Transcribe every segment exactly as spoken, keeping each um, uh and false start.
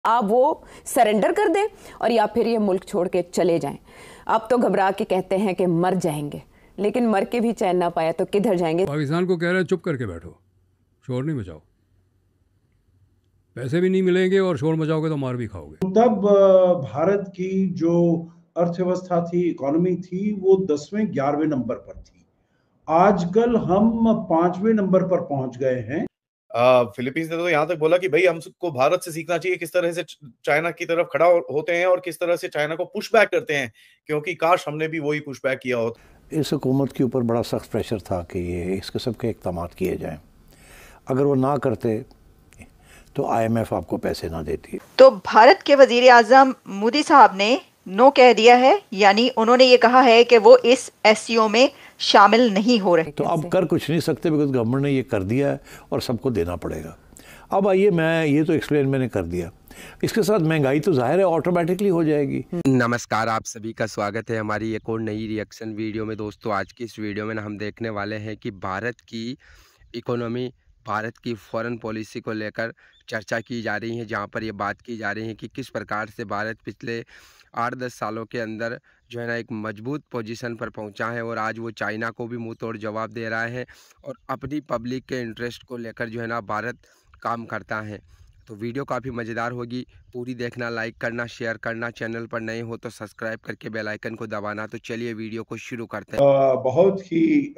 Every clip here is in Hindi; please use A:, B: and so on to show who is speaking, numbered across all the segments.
A: आप वो सरेंडर कर दें और या फिर ये मुल्क छोड़ के चले जाएं। अब तो घबरा के कहते हैं कि मर जाएंगे, लेकिन मर के भी चैन ना पाया तो किधर जाएंगे।
B: पाकिस्तान को कह रहे हैं चुप करके बैठो, शोर नहीं मचाओ, पैसे भी नहीं मिलेंगे और शोर मचाओगे तो मार भी खाओगे।
C: तब भारत की जो अर्थव्यवस्था थी, इकोनॉमी थी, वो दसवें ग्यारहवें नंबर पर थी। आजकल हम पांचवें नंबर पर पहुंच गए हैं।
D: फिलीपींस ने तो यहाँ तक बोला कि भाई हमको भारत से सीखना चाहिए किस तरह से चाइना की तरफ खड़ा होते हैं और किस तरह से चाइना को पुश बैक करते हैं, क्योंकि काश हमने भी वही पुश बैक किया होता।
E: इस हुकूमत के ऊपर बड़ा सख्त प्रेशर था कि ये इस किस्म के इक़दाम किए जाएं। अगर वो ना करते तो आईएमएफ आपको पैसे ना देती।
F: तो भारत के वजीर आज़म मोदी साहब ने नो कह दिया है, यानी उन्होंने ये कहा है कि वो इस एससीओ में शामिल नहीं हो रहे।
E: तो अब कर कुछ नहीं सकते बिकॉज गवर्नमेंट ने ये कर दिया है और सबको देना पड़ेगा। अब आइए, मैं ये तो एक्सप्लेन मैंने कर दिया, इसके साथ महंगाई तो जाहिर है ऑटोमेटिकली हो जाएगी।
G: नमस्कार, आप सभी का स्वागत है हमारी एक और नई रिएक्शन वीडियो में। दोस्तों, आज की इस वीडियो में ना हम देखने वाले हैं कि भारत की इकोनॉमी, भारत की फॉरेन पॉलिसी को लेकर चर्चा की जा रही है, जहां पर ये बात की जा रही है कि किस प्रकार से भारत पिछले आठ दस सालों के अंदर जो है ना एक मजबूत पोजीशन पर पहुंचा है और आज वो चाइना को भी मुंह तोड़ जवाब दे रहा है और अपनी पब्लिक के इंटरेस्ट को लेकर जो है ना भारत काम करता है। तो वीडियो काफ़ी मज़ेदार होगी, पूरी देखना, लाइक करना, शेयर करना, चैनल पर नए हो तो सब्सक्राइब करके बेल आइकन को दबाना। तो चलिए वीडियो को शुरू करते हैं।
C: आ, बहुत ही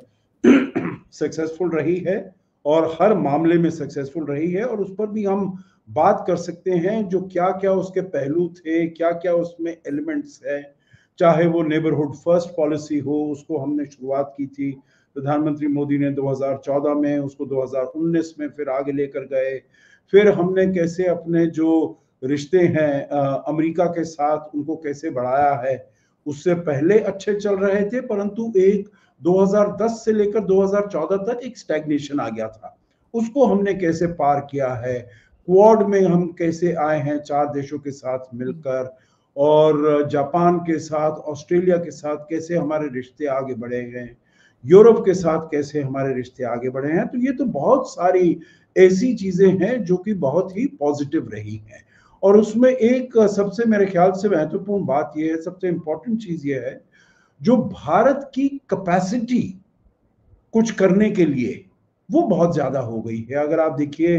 C: सक्सेसफुल रही है और हर मामले में सक्सेसफुल रही है, और उस पर भी हम बात कर सकते हैं जो क्या क्या उसके पहलू थे, क्या क्या उसमें एलिमेंट्स है। चाहे वो नेबरहुड फर्स्ट पॉलिसी हो, उसको हमने शुरुआत की थी प्रधानमंत्री मोदी ने दो हज़ार चौदह में, उसको दो हज़ार उन्नीस में फिर आगे लेकर गए। फिर हमने कैसे अपने जो रिश्ते हैं अमेरिका के साथ उनको कैसे बढ़ाया है। उससे पहले अच्छे चल रहे थे, परंतु एक दो हज़ार दस से लेकर दो हज़ार चौदह तक एक स्टैग्नेशन आ गया था, उसको हमने कैसे पार किया है। क्वाड में हम कैसे आए हैं चार देशों के साथ मिलकर, और जापान के साथ, ऑस्ट्रेलिया के साथ कैसे हमारे रिश्ते आगे बढ़े हैं, यूरोप के साथ कैसे हमारे रिश्ते आगे बढ़े हैं। तो ये तो बहुत सारी ऐसी चीजें हैं जो कि बहुत ही पॉजिटिव रही हैं। और उसमें एक सबसे मेरे ख्याल से महत्वपूर्ण बात यह है, सबसे इंपॉर्टेंट चीज ये है, जो भारत की कैपेसिटी कुछ करने के लिए वो बहुत ज्यादा हो गई है। अगर आप देखिए,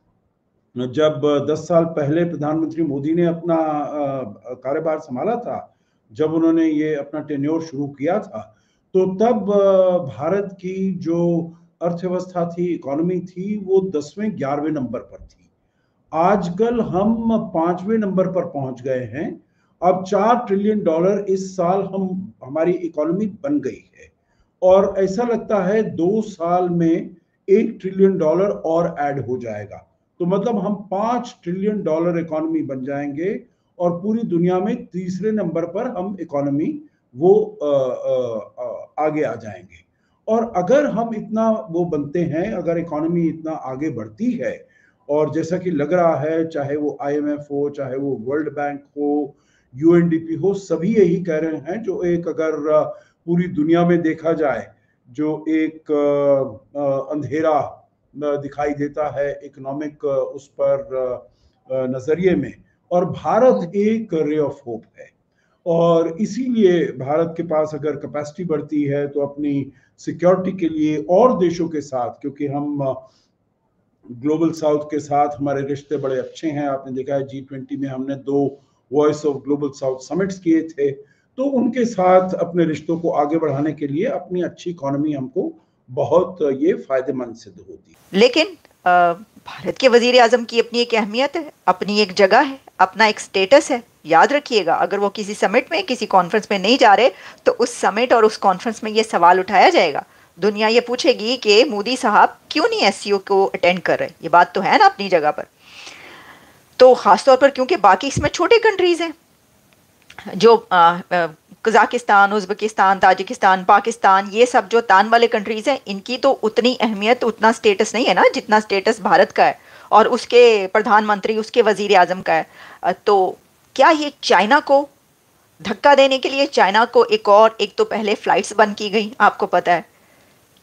C: जब दस साल पहले प्रधानमंत्री मोदी ने अपना कार्यभार संभाला था, जब उन्होंने ये अपना टेन्योर शुरू किया था, तो तब भारत की जो अर्थव्यवस्था थी, इकोनॉमी थी, वो दसवें ग्यारहवें नंबर पर थी। आजकल हम पांचवें नंबर पर पहुंच गए हैं। अब चार ट्रिलियन डॉलर इस साल हम हमारी इकोनॉमी बन गई है, और ऐसा लगता है दो साल में एक ट्रिलियन डॉलर और ऐड हो जाएगा। तो मतलब हम पांच ट्रिलियन डॉलर इकोनॉमी बन जाएंगे और पूरी दुनिया में तीसरे नंबर पर हम इकोनॉमी वो आ, आ, आ, आगे आ जाएंगे। और अगर हम इतना वो बनते हैं, अगर इकोनॉमी इतना आगे बढ़ती है, और जैसा कि लग रहा है, चाहे वो आईएमएफ हो, चाहे वो वर्ल्ड बैंक हो, यूएनडीपी हो, सभी यही कह रहे हैं, जो एक अगर पूरी दुनिया में देखा जाए जो एक अंधेरा दिखाई देता है इकोनॉमिक उस पर नजरिए में, और भारत एक रे ऑफ होप है। और इसीलिए भारत के पास अगर कैपेसिटी बढ़ती है तो अपनी सिक्योरिटी के लिए और देशों के साथ, क्योंकि हम ग्लोबल साउथ के साथ हमारे रिश्ते बड़े अच्छे हैं, आपने देखा है जी ट्वेंटी में हमने दो voice of global south summits किए थे, तो उनके साथ अपने रिश्तों को आगे बढ़ाने के लिए अपनी अच्छी इकोनॉमी हमको बहुत ये फायदेमंद सिद्ध होती है।
F: लेकिन भारत के वजीर आजम की अपनी एक अहमियत है, अपनी एक जगह है, अपना एक स्टेटस है। याद रखिएगा, अगर वो किसी समिट में, किसी कॉन्फ्रेंस में नहीं जा रहे तो उस समिट और उस कॉन्फ्रेंस में ये सवाल उठाया जाएगा। दुनिया ये पूछेगी कि मोदी साहब क्यों नहीं एससीओ को अटेंड कर रहे। ये बात तो है ना अपनी जगह पर। तो खासतौर पर क्योंकि बाकी इसमें छोटे कंट्रीज हैं, जो कजाकिस्तान, उज़्बेकिस्तान, ताजिकिस्तान, पाकिस्तान, ये सब जो तान वाले कंट्रीज़ हैं, इनकी तो उतनी अहमियत, उतना स्टेटस नहीं है ना जितना स्टेटस भारत का है और उसके प्रधानमंत्री, उसके वज़ीर आज़म का है। तो क्या ये चाइना को धक्का देने के लिए, चाइना को एक और, एक तो पहले फ़्लाइट्स बंद की गई, आपको पता है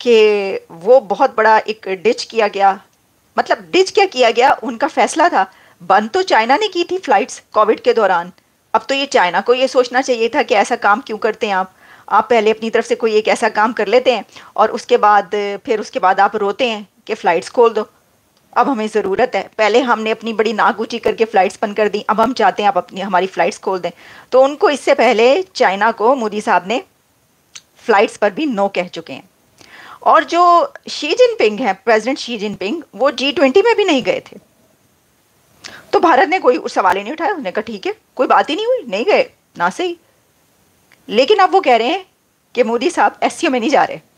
F: कि वो बहुत बड़ा एक डिच किया गया। मतलब डिच क्या किया गया, उनका फैसला था बंद तो चाइना ने की थी फ्लाइट्स कोविड के दौरान। अब तो ये चाइना को ये सोचना चाहिए था कि ऐसा काम क्यों करते हैं आप आप पहले अपनी तरफ से कोई एक ऐसा काम कर लेते हैं और उसके बाद फिर उसके बाद आप रोते हैं कि फ़्लाइट्स खोल दो। अब हमें ज़रूरत है, पहले हमने अपनी बड़ी नाक ऊँची करके फ़्लाइट्स बंद कर दी, अब हम चाहते हैं आप अपनी हमारी फ़्लाइट्स खोल दें। तो उनको इससे पहले चाइना को मोदी साहब ने फ़्लाइट्स पर भी नो कह चुके हैं। और जो शी जिनपिंग है, प्रेसिडेंट शी जिनपिंग, वो जी ट्वेंटी में भी नहीं गए थे, तो भारत ने कोई सवाल ही नहीं उठाया। उन्होंने कहा ठीक है, कोई बात ही नहीं हुई, नहीं गए ना सही। लेकिन अब वो कह रहे हैं कि मोदी साहब एससीओ में नहीं जा रहे।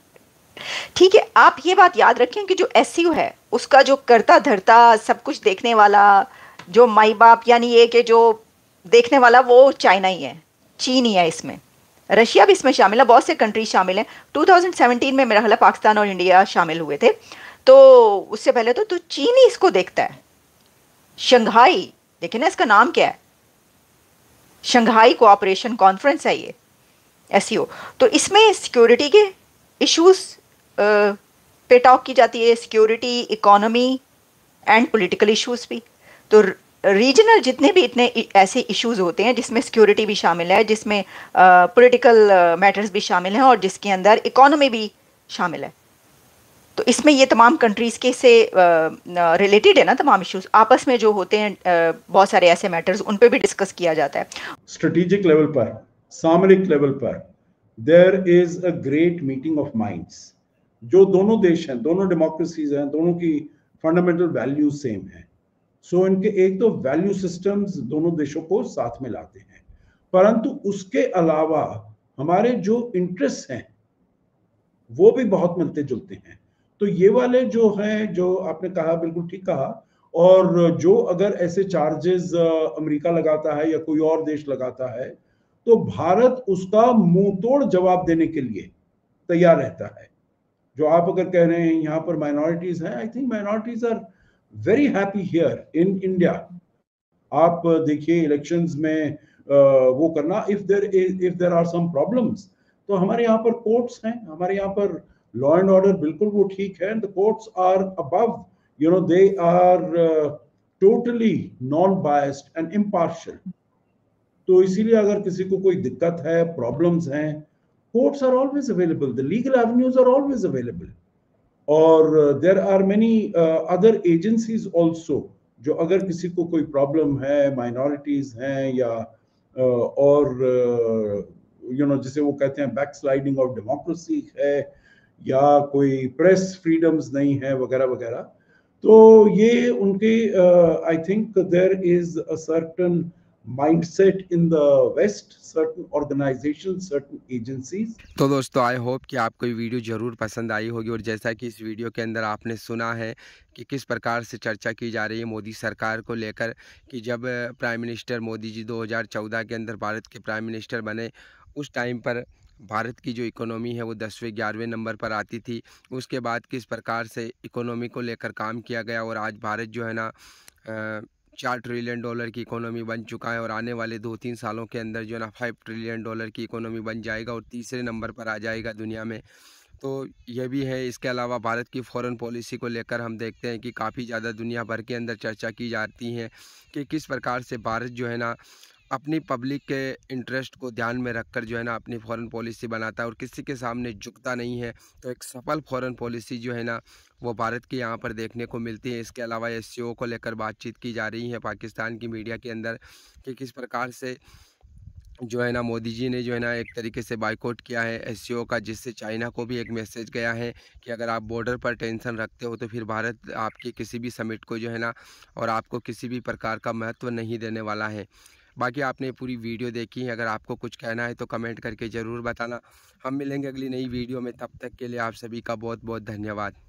F: ठीक है, आप ये बात याद रखें कि जो एससीओ है उसका जो करता धरता सब कुछ देखने वाला, जो माई बाप यानी ये कि जो देखने वाला वो चाइना ही है, चीन ही है। इसमें रशिया भी इसमें शामिल है, बहुत से कंट्रीज शामिल हैं। टू थाउजेंड सेवेंटीन में मेरा ख्याल है पाकिस्तान और इंडिया शामिल हुए थे, तो उससे पहले तो, तो चीन ही इसको देखता है। शंघाई, देखिए ना इसका नाम क्या है, शंघाई कोऑपरेशन कॉन्फ्रेंस है ये एससीओ। तो इसमें सिक्योरिटी के इश्यूज पे टॉक की जाती है, security, economy and political issues भी। तो रीजनल जितने भी इतने ऐसे इश्यूज होते हैं जिसमें सिक्योरिटी भी शामिल है, जिसमें पॉलिटिकल मैटर्स भी शामिल हैं और जिसके अंदर इकोनॉमी भी शामिल है, तो इसमें ये तमाम कंट्रीज़ के से रिलेटेड है ना, तमाम इश्यूज आपस में जो होते हैं, uh, बहुत सारे ऐसे मैटर्स उन पे भी डिस्कस किया जाता है।
C: स्ट्रेटेजिक लेवल पर, सामरिक लेवल पर there is a great meeting of minds. जो दोनों देश हैं, दोनों डेमोक्रेसीज हैं, दोनों की फंडामेंटल वैल्यूज सेम हैं। सो so, इनके एक तो वैल्यू सिस्टम्स दोनों देशों को साथ में लाते हैं, परंतु उसके अलावा हमारे जो इंटरेस्ट हैं वो भी बहुत मिलते जुलते हैं। तो ये वाले जो हैं, जो आपने कहा बिल्कुल ठीक कहा, और जो अगर ऐसे चार्जेस अमेरिका लगाता है या कोई और देश लगाता है तो भारत उसका मुंह तोड़ जवाब देने के लिए तैयार रहता है। जो आप अगर कह रहे हैं यहाँ पर माइनॉरिटीज हैं, I think minorities are very happy here in India. आप देखिए इलेक्शंस में uh, वो करना, if there if there are some problems, तो हमारे यहाँ पर कोर्ट्स हैं, हमारे यहाँ पर लॉ एंड ऑर्डर बिल्कुल वो ठीक है। The courts are above, you know, they are totally non biased and impartial. तो इसीलिए अगर किसी को कोई दिक्कत है, प्रॉब्लम्स हैं, courts are always available, the legal avenues are always available. और there are many other agencies also, जो अगर किसी को कोई प्रॉब्लम है, माइनॉरिटीज हैं या uh, और यू नो जिसे वो कहते हैं बैकस्लाइडिंग ऑफ डेमोक्रेसी है, या कोई प्रेस फ्रीडम्स नहीं है वगैरह वगैरह, तो ये उनके I think there is a certain mindset in the west, certain organizations, certain agencies।
G: तो दोस्तों आई होप कि आपको ये वीडियो ज़रूर पसंद आई होगी, और जैसा कि इस वीडियो के अंदर आपने सुना है कि किस प्रकार से चर्चा की जा रही है मोदी सरकार को लेकर, कि जब प्राइम मिनिस्टर मोदी जी दो हज़ार चौदह के अंदर भारत के प्राइम मिनिस्टर बने, उस टाइम पर भारत की जो इकोनॉमी है वो दसवें ग्यारहवें नंबर पर आती थी। उसके बाद किस प्रकार से इकोनॉमी को लेकर काम किया गया, और आज भारत जो है ना चार ट्रिलियन डॉलर की इकोनॉमी बन चुका है, और आने वाले दो तीन सालों के अंदर जो है ना फाइव ट्रिलियन डॉलर की इकोनॉमी बन जाएगा और तीसरे नंबर पर आ जाएगा दुनिया में। तो ये भी है। इसके अलावा भारत की फॉरेन पॉलिसी को लेकर हम देखते हैं कि काफ़ी ज़्यादा दुनिया भर के अंदर चर्चा की जाती है कि किस प्रकार से भारत जो है ना अपनी पब्लिक के इंटरेस्ट को ध्यान में रखकर जो है ना अपनी फॉरेन पॉलिसी बनाता है और किसी के सामने झुकता नहीं है। तो एक सफल फॉरेन पॉलिसी जो है ना वो भारत के यहाँ पर देखने को मिलती है। इसके अलावा एससीओ को लेकर बातचीत की जा रही है पाकिस्तान की मीडिया के अंदर कि किस प्रकार से जो है ना मोदी जी ने जो है ना एक तरीके से बाइकआउट किया है एससीओ का, जिससे चाइना को भी एक मैसेज गया है कि अगर आप बॉर्डर पर टेंशन रखते हो तो फिर भारत आपकी किसी भी समिट को जो है ना और आपको किसी भी प्रकार का महत्व नहीं देने वाला है। बाकी आपने पूरी वीडियो देखी है, अगर आपको कुछ कहना है तो कमेंट करके ज़रूर बताना। हम मिलेंगे अगली नई वीडियो में, तब तक के लिए आप सभी का बहुत बहुत धन्यवाद।